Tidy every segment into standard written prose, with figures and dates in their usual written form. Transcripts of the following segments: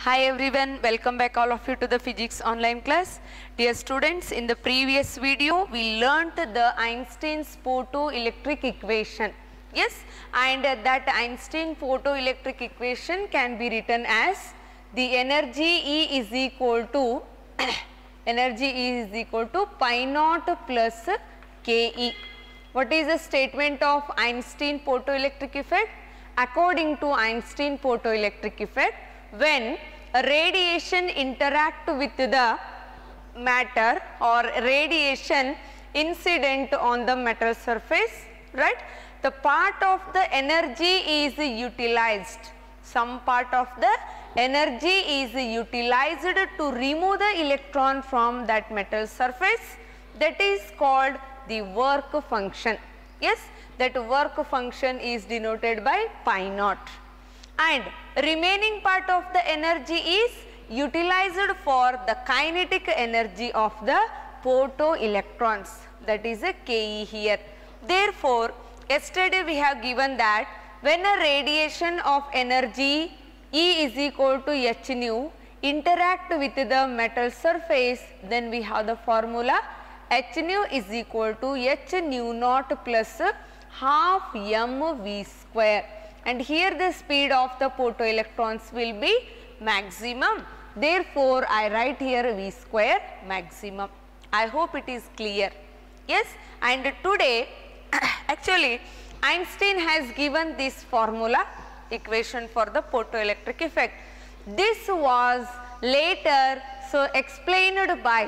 Hi everyone, welcome back all of you to the physics online class. Dear students, in the previous video we learnt the Einstein's photoelectric equation. Yes, and that Einstein photoelectric equation can be written as the energy E is equal to pi naught plus Ke. What is the statement of Einstein photoelectric effect? According to Einstein photoelectric effect, when a radiation interact with the matter or radiation incident on the metal surface, right, the part of the energy is utilized. Some part of the energy is utilized to remove the electron from that metal surface. That is called the work function. Yes, that work function is denoted by pi naught. And remaining part of the energy is utilized for the kinetic energy of the photoelectrons, that is a Ke here. Therefore, yesterday we have given that when a radiation of energy E is equal to h nu interact with the metal surface, then we have the formula h nu is equal to h nu naught plus half mv square. And here the speed of the photoelectrons will be maximum. Therefore, I write here V square maximum. I hope it is clear. Yes, and today actually Einstein has given this formula equation for the photoelectric effect. This was later explained by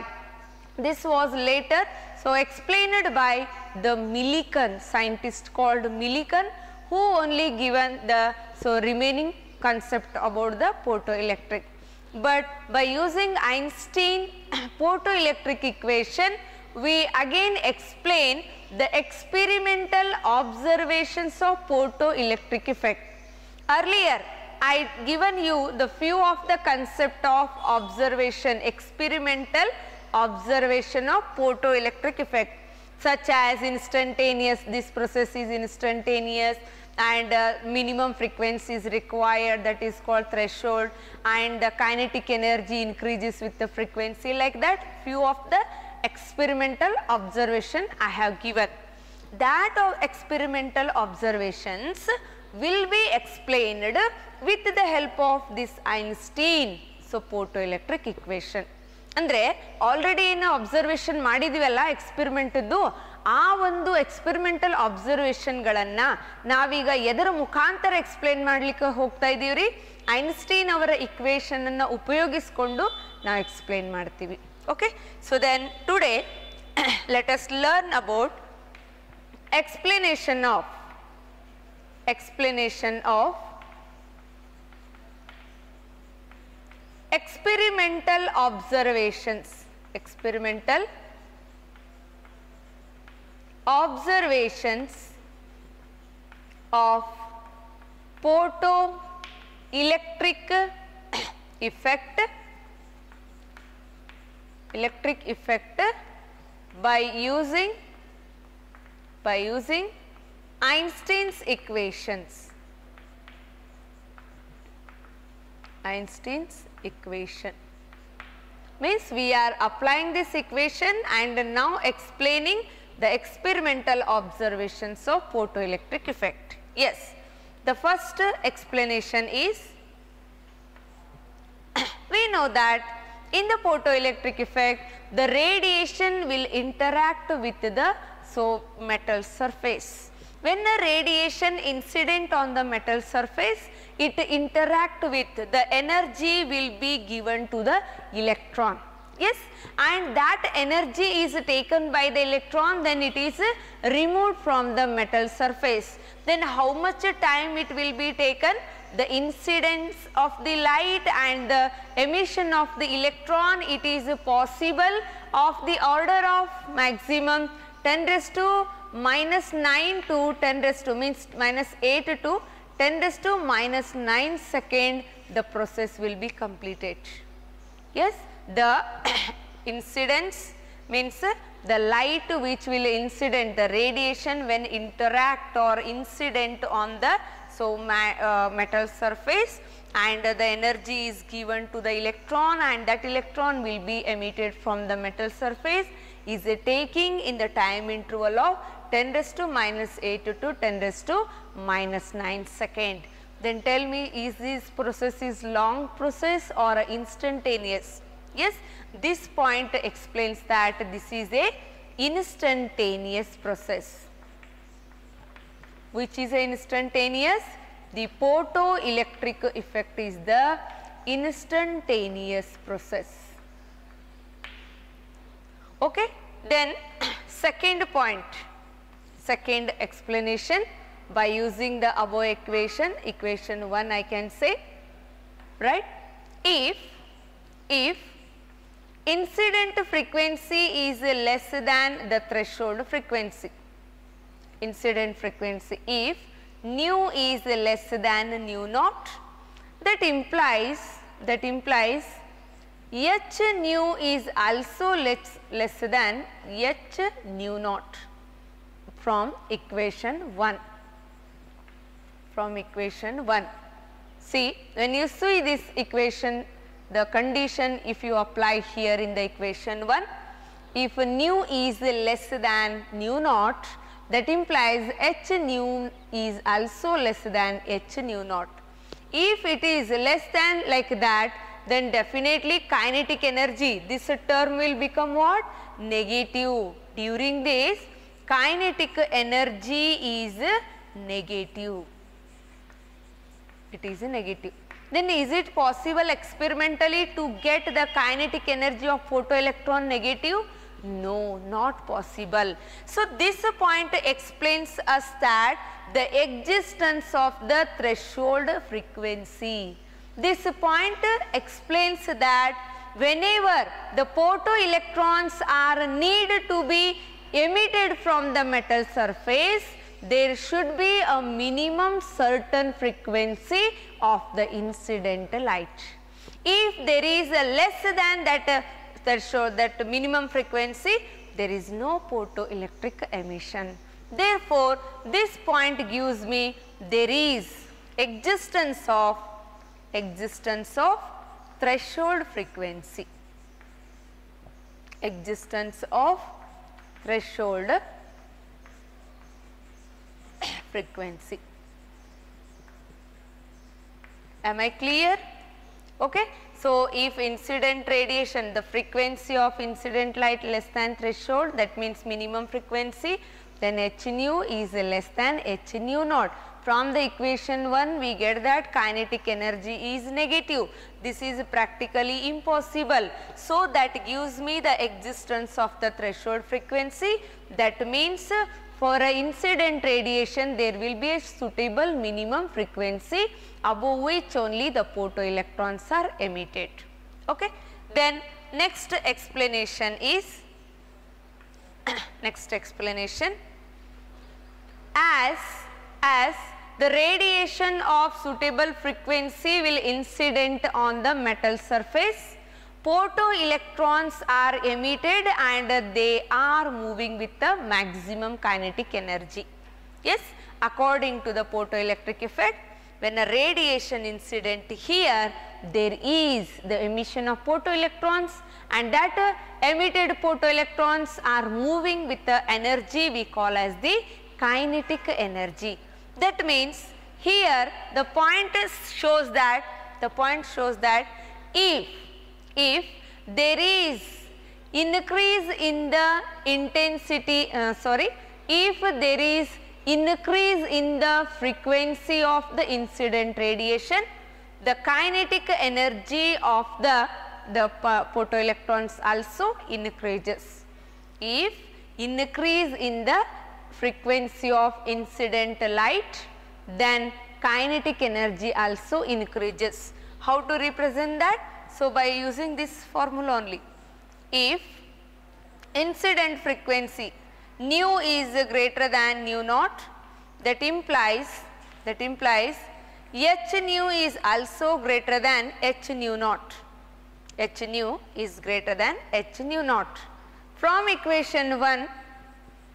the Millikan, scientist called Millikan, who only given the remaining concept about the photoelectric. But by using Einstein photoelectric equation, we again explain the experimental observations of photoelectric effect. Earlier I given you the few of the concept of observation, experimental observation of photoelectric effect, such as instantaneous, this process is instantaneous and minimum frequency is required, that is called threshold, and kinetic energy increases with the frequency, like that few of the experimental observation I have given. That experimental observations will be explained with the help of this Einstein photoelectric equation. ಅಂದರೆ already ಏನು observation ಮಾಡಿದ್ದೀವಲ್ಲ ಎಕ್ಸ್ಪೆರಿಮೆಂಟದ್ದು, ಆ ಒಂದು experimental ಅಬ್ಸರ್ವೇಷನ್ಗಳನ್ನು ನಾವೀಗ ಎದರ ಮುಖಾಂತರ explain ಮಾಡಲಿಕ್ಕೆ ಹೋಗ್ತಾ ಇದ್ದೀವಿ ರೀ, ಐನ್ಸ್ಟೀನ್ ಅವರ ಇಕ್ವೇಷನನ್ನು ಉಪಯೋಗಿಸಿಕೊಂಡು ನಾವು ಎಕ್ಸ್ಪ್ಲೇನ್ ಮಾಡ್ತೀವಿ. Okay, so then today let us learn about explanation of experimental observations of photoelectric effect by using Einstein's equation. Means we are applying this equation and now explaining the experimental observations of photoelectric effect. Yes, the first explanation is, we know that in the photoelectric effect the radiation will interact with the metal surface. When a radiation incident on the metal surface, it interact with the energy will be given to the electron. Yes, and that energy is taken by the electron, then it is removed from the metal surface. Then how much time it will be taken? The incidence of the light and the emission of the electron, it is possible of the order of maximum 10 raised to minus 9 to 10 raised to means minus 8 to 10 raised to minus 9 second the process will be completed. Yes, the incidence means the light which will incident, the radiation when interact or incident on the metal surface, and the energy is given to the electron, and that electron will be emitted from the metal surface is taking in the time interval of 10 raised to minus 8 to 10 raised to minus 9 second. Then tell me, is this process is long process or instantaneous? Yes, this point explains that this is a instantaneous process. Which is a instantaneous? The photoelectric effect is the instantaneous process. Okay. Then second point, second explanation by using the above equation, equation 1 I can say, right. If incident frequency is less than the threshold frequency, incident frequency, if nu is less than nu naught, that implies h nu is also less than h nu naught from equation 1. From equation 1. See, when you see this equation, the condition if you apply here in the equation 1, if nu is less than nu naught, that implies h nu is also less than h nu naught. If it is less than like that, then definitely kinetic energy, this term will become what? Negative. During this, kinetic energy is negative. It is negative. Then is it possible experimentally to get the kinetic energy of photoelectron negative? No, not possible. So this point explains us that the existence of the threshold frequency. This point explains that whenever the photoelectrons are needed to be emitted from the metal surface, there should be a minimum certain frequency of the incident light. If there is a less than that threshold, that minimum frequency, there is no photoelectric emission. Therefore, this point gives me there is existence of threshold frequency, existence of threshold frequency. Am I clear? Okay. So, if incident radiation, the frequency of incident light less than threshold, that means minimum frequency, then h nu is less than h nu naught. From the equation 1 we get that kinetic energy is negative. This is practically impossible. So, that gives me the existence of the threshold frequency. That means for a incident radiation there will be a suitable minimum frequency above which only the photoelectrons are emitted. Okay. Then next explanation is next explanation, as the radiation of suitable frequency will incident on the metal surface, photoelectrons are emitted and they are moving with the maximum kinetic energy. Yes, according to the photoelectric effect, when a radiation incident here, there is the emission of photoelectrons, and that emitted photoelectrons are moving with the energy we call as the kinetic energy. That means here the point shows that if there is increase in the intensity, if there is increase in the frequency of the incident radiation, the kinetic energy of the photoelectrons also increases. If increase in the frequency of incident light, then kinetic energy also increases. How to represent that? So, by using this formula only. If incident frequency nu is greater than nu naught, that implies h nu is also greater than h nu naught. H nu is greater than h nu naught. From equation 1,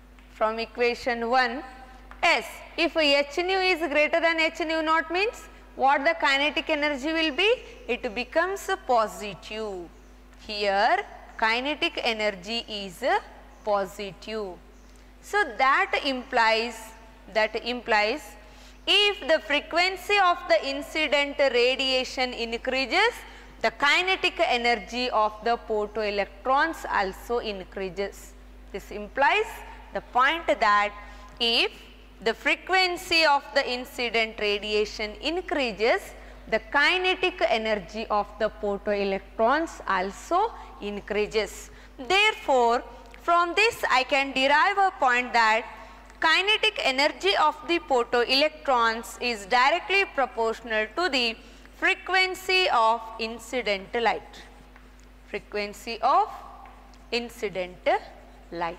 yes, if h nu is greater than h nu naught means what the kinetic energy will be? It becomes positive. Here kinetic energy is positive. So that implies if the frequency of the incident radiation increases, the kinetic energy of the photoelectrons also increases. This implies the point that if the frequency of the incident radiation increases, the kinetic energy of the photoelectrons also increases. Therefore, from this I can derive a point that kinetic energy of the photoelectrons is directly proportional to the frequency of incident light. Frequency of incident light.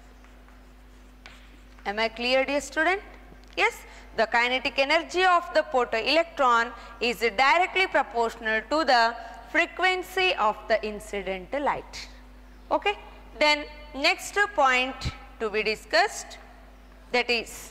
Am I clear, dear student? Yes, the kinetic energy of the photoelectron is directly proportional to the frequency of the incident light. Okay. Then next point to be discussed, that is,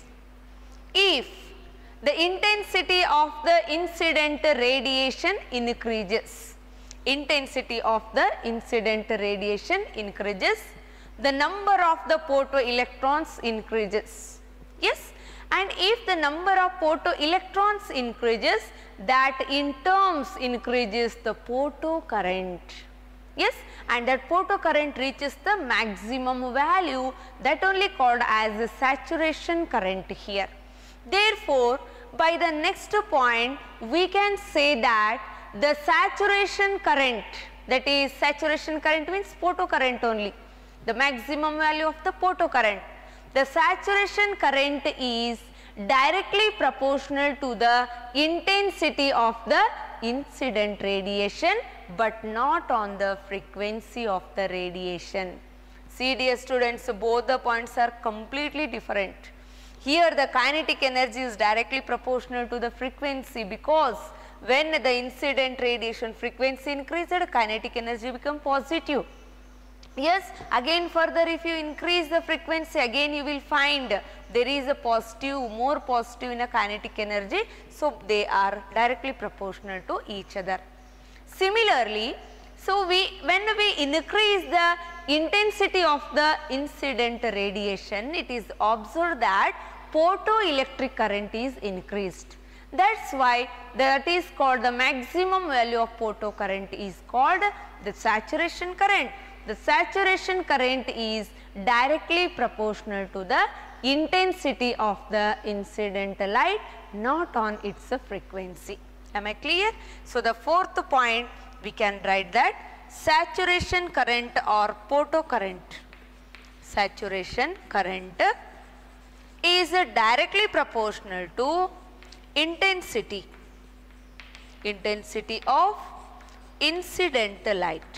if the intensity of the incident radiation increases, intensity of the incident radiation increases, the number of the photoelectrons increases. Yes, and if the number of photoelectrons increases, that in terms increases the photocurrent. Yes, and that photocurrent reaches the maximum value, that only called as the saturation current here. Therefore, by the next point we can say that the saturation current, that is saturation current means photocurrent only, the maximum value of the photocurrent, the saturation current is directly proportional to the intensity of the incident radiation, but not on the frequency of the radiation. See, dear students, both the points are completely different. Here the kinetic energy is directly proportional to the frequency, because when the incident radiation frequency increases, kinetic energy become positive. Yes, again further if you increase the frequency, again you will find there is a positive, more positive in a kinetic energy. So they are directly proportional to each other. Similarly, so when we increase the intensity of the incident radiation, it is observed that photoelectric current is increased. That's why that is called the maximum value of photocurrent is called the saturation current. The saturation current is directly proportional to the intensity of the incident light, not on its frequency. Am I clear? So the fourth point we can write that saturation current or photocurrent. Saturation current is directly proportional to intensity of incident light.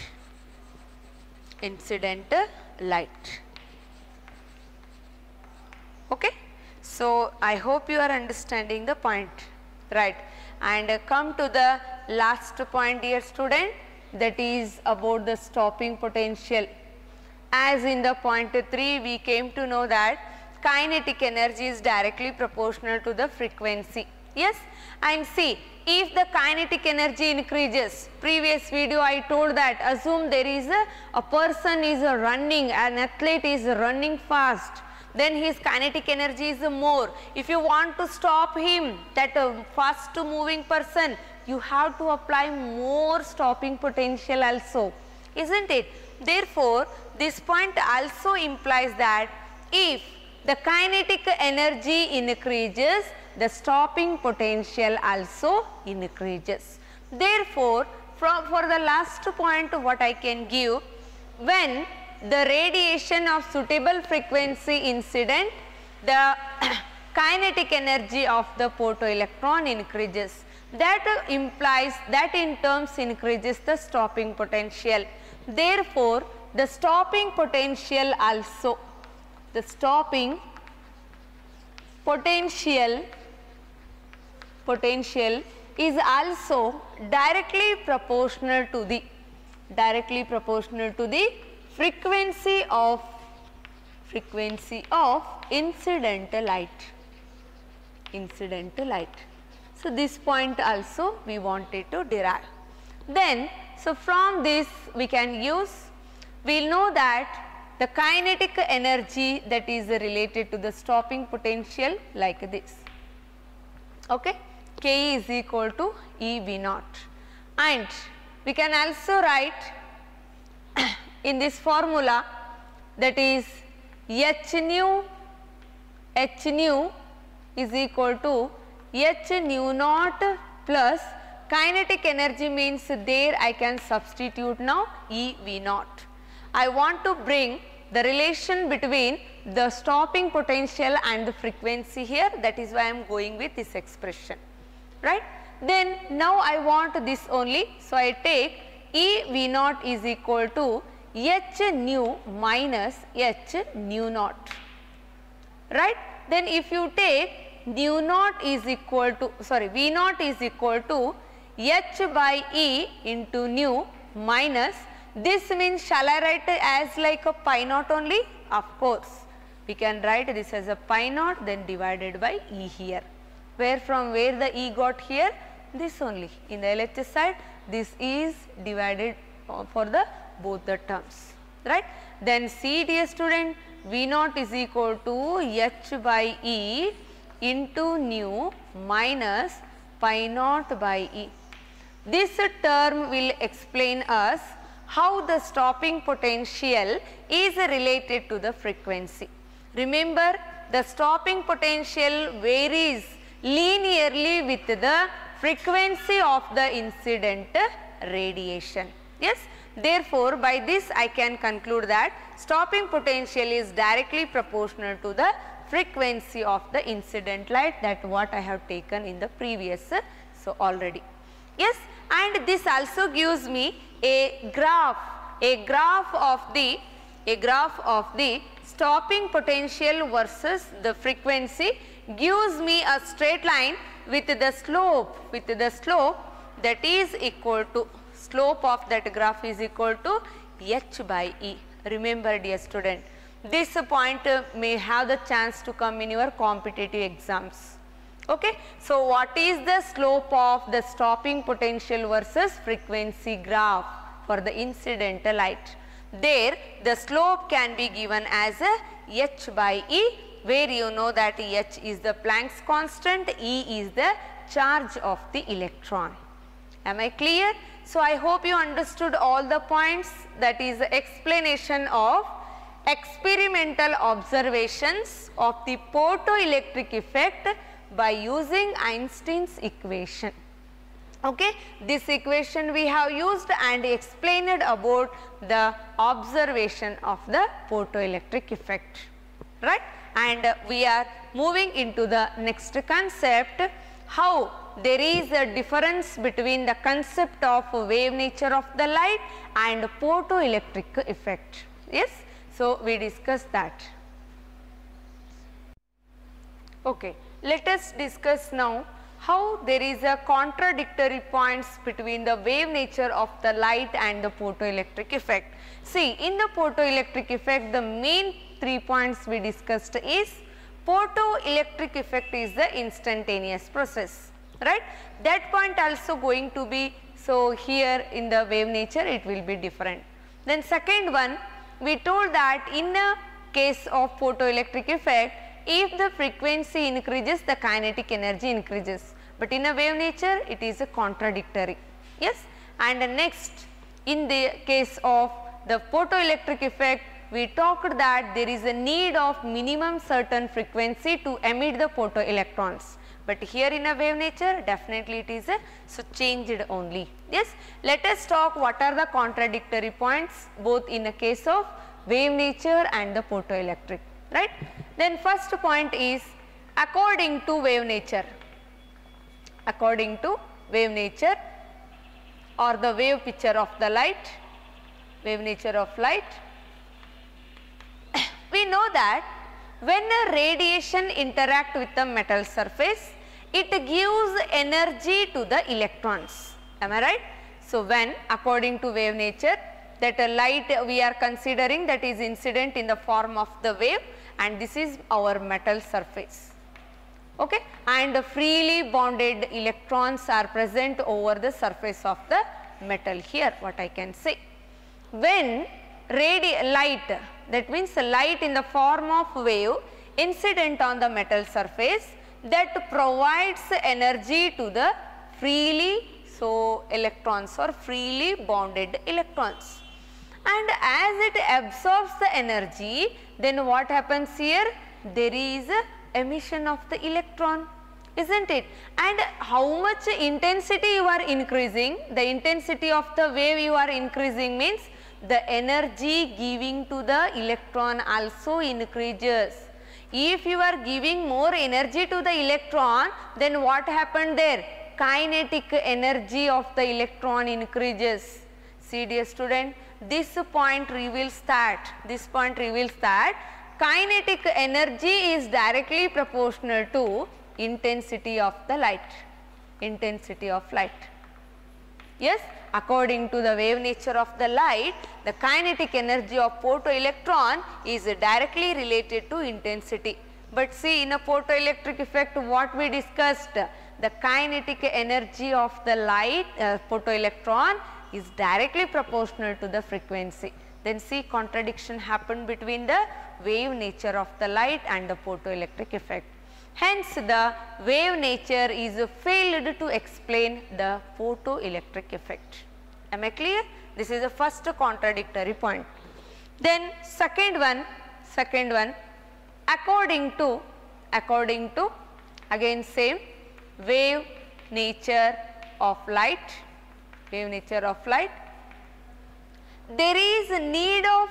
Okay. So I hope you are understanding the point, right? And come to the last point, dear student, that is about the stopping potential. As in the point 3 we came to know that kinetic energy is directly proportional to the frequency. Yes, and see, if the kinetic energy increases, previous video I told that assume there is a person is running, an athlete is running fast, then his kinetic energy is more. If you want to stop him, that fast moving person, you have to apply more stopping potential also, isn't it? Therefore, this point also implies that if the kinetic energy increases, the stopping potential also increases. Therefore, for the last point what I can give, when the radiation of suitable frequency incident, the kinetic energy of the photoelectron increases. That implies that in terms increases the stopping potential. Therefore, the stopping potential also, the stopping potential is also directly proportional to the frequency of incident light. So, this point also we wanted to derive. Then, so from this we can use, we will know that the kinetic energy that is related to the stopping potential like this. Okay. Ke is equal to E V naught, and we can also write in this formula, that is H nu is equal to H nu naught plus kinetic energy, means there I can substitute now E V naught. I want to bring the relation between the stopping potential and the frequency here, that is why I am going with this expression, right. Then now I want this only, so I take E V naught is equal to H nu minus H nu naught, right. Then if you take nu naught is equal to, sorry, V naught is equal to H by E into nu minus, this means shall I write as like a pi naught only? Of course, we can write this as a pi naught then divided by E here. Where from where the E got here? This only. In the LHS side, this is divided for the both the terms, right. Then see, dear student, V naught is equal to H by E into nu minus pi naught by E. This term will explain us how the stopping potential is related to the frequency. Remember, the stopping potential varies linearly with the frequency of the incident radiation. Yes. Therefore, by this I can conclude that stopping potential is directly proportional to the frequency of the incident light, that what I have taken in the previous so already. Yes, and this also gives me a graph of the stopping potential versus the frequency, gives me a straight line with the slope that is equal to, slope of that graph is equal to H by E. Remember, dear student, this point may have the chance to come in your competitive exams. Okay. So, what is the slope of the stopping potential versus frequency graph for the incidental light? There the slope can be given as a H by E, where you know that H is the Planck's constant, E is the charge of the electron. Am I clear? So, I hope you understood all the points, that is the explanation of experimental observations of the photoelectric effect by using Einstein's equation. Okay. This equation we have used and explained about the observation of the photoelectric effect, right. And we are moving into the next concept, how there is a difference between the concept of wave nature of the light and photoelectric effect. Yes. So, we discussed that. Okay. Let us discuss now how there is a contradictory points between the wave nature of the light and the photoelectric effect. See, in the photoelectric effect, the main 3 points we discussed is photoelectric effect is the instantaneous process, right. That point also going to be, so here in the wave nature it will be different. Then second one, we told that in the case of photoelectric effect, if the frequency increases, the kinetic energy increases, but in a wave nature it is a contradictory. Yes. And next, in the case of the photoelectric effect, we talked that there is a need of minimum certain frequency to emit the photoelectrons, but here in a wave nature definitely it is a so changed only. Yes. Let us talk what are the contradictory points both in a case of wave nature and the photoelectric, right. Then first point is according to wave nature, or the wave picture of the light, wave nature of light. We know that when a radiation interact with the metal surface, it gives energy to the electrons. Am I right? So, when according to wave nature, that a light we are considering that is incident in the form of the wave, and this is our metal surface. okay, and freely bonded electrons are present over the surface of the metal. Here what I can say, when light, that means light in the form of wave incident on the metal surface, that provides energy to the freely electrons or freely bonded electrons, and as it absorbs the energy, then what happens here? There is emission of the electron, isn't it? And how much intensity you are increasing, the intensity of the wave you are increasing means the energy giving to the electron also increases. If you are giving more energy to the electron, then what happened there? Kinetic energy of the electron increases. See dear student, this point reveals that, kinetic energy is directly proportional to intensity of the light, Yes, according to the wave nature of the light, the kinetic energy of photoelectron is directly related to intensity. But see, in a photoelectric effect, what we discussed, the kinetic energy of the light photoelectron is directly proportional to the frequency. Then see, contradiction happened between the wave nature of the light and the photoelectric effect. Hence, the wave nature is failed to explain the photoelectric effect. Am I clear? This is the first contradictory point. Then second one, according to again same wave nature of light, there is a need of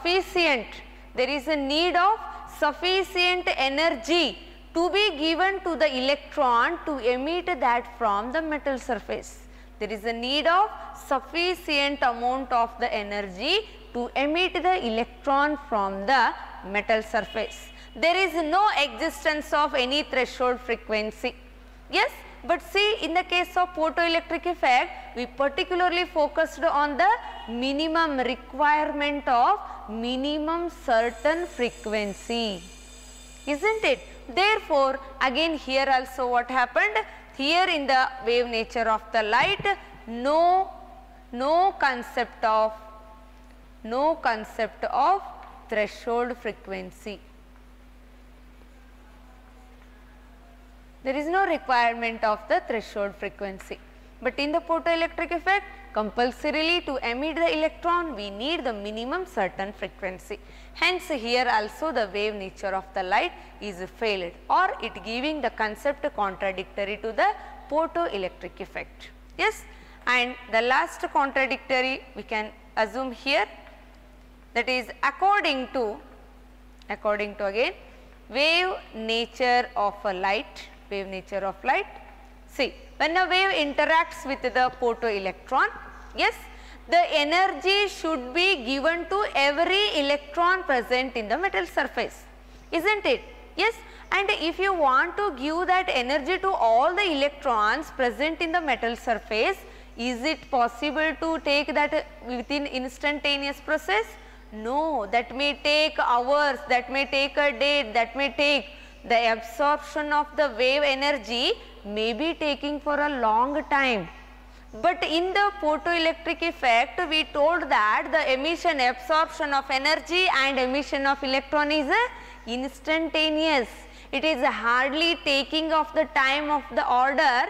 sufficient energy to be given to the electron to emit that from the metal surface. There is a need of sufficient amount of the energy to emit the electron from the metal surface. There is no existence of any threshold frequency. Yes, but see, in the case of photoelectric effect, we particularly focused on the minimum requirement of minimum certain frequency, isn't it? Therefore, again here also what happened? Here in the wave nature of the light, no concept of threshold frequency. There is no requirement of the threshold frequency. But in the photoelectric effect, compulsorily to emit the electron, we need the minimum certain frequency. Hence, here also the wave nature of the light is failed, or it giving the concept contradictory to the photoelectric effect. Yes, and the last contradictory we can assume here, that is according to again wave nature of a light. See, when a wave interacts with the photoelectron, yes, the energy should be given to every electron present in the metal surface, isn't it? Yes, and if you want to give that energy to all the electrons present in the metal surface, is it possible to take that within instantaneous process? No, that may take hours, that may take a day, that may take, the absorption of the wave energy may be taking for a long time. But in the photoelectric effect, we told that the emission, absorption of energy and emission of electron is instantaneous. It is hardly taking of the time of the order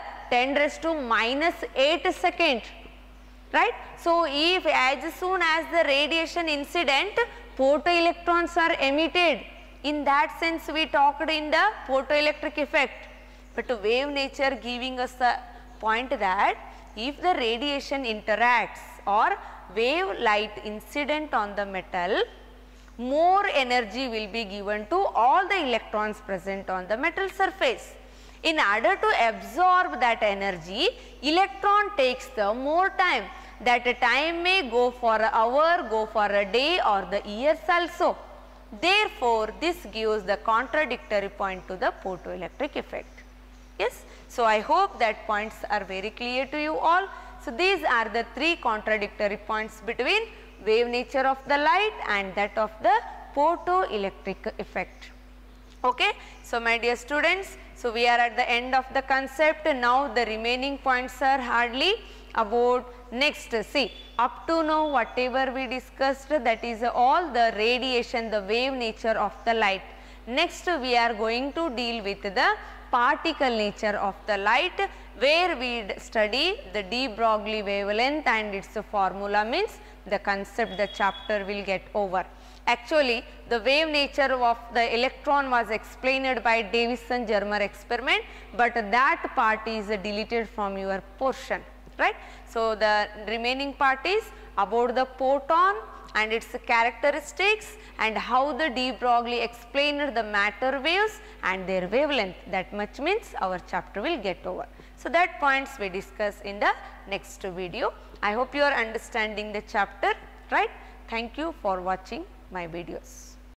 10⁻⁸ seconds, right? So, if as soon as the radiation incident, photoelectrons are emitted, in that sense we talked in the photoelectric effect. But wave nature giving us the point that if the radiation interacts or wave light incident on the metal, more energy will be given to all the electrons present on the metal surface. In order to absorb that energy, electron takes the more time. That time may go for an hour, go for a day or the years also. Therefore, this gives the contradictory point to the photoelectric effect. Yes. So, I hope that points are very clear to you all. So, these are the three contradictory points between wave nature of the light and that of the photoelectric effect. Okay. So, my dear students, So, we are at the end of the concept. Now, the remaining points are hardly about next. See, up to now whatever we discussed, that is all the radiation, the wave nature of the light. Next, we are going to deal with the particle nature of the light, where we study the de Broglie wavelength and its formula, means the concept, the chapter will get over. Actually, the wave nature of the electron was explained by Davison-Germer experiment, but that part is deleted from your portion, right. So, the remaining part is about the photon and its characteristics and how the de Broglie explained the matter waves and their wavelength. That much means our chapter will get over. So, that points we discuss in the next video. I hope you are understanding the chapter, right. Thank you for watching my videos.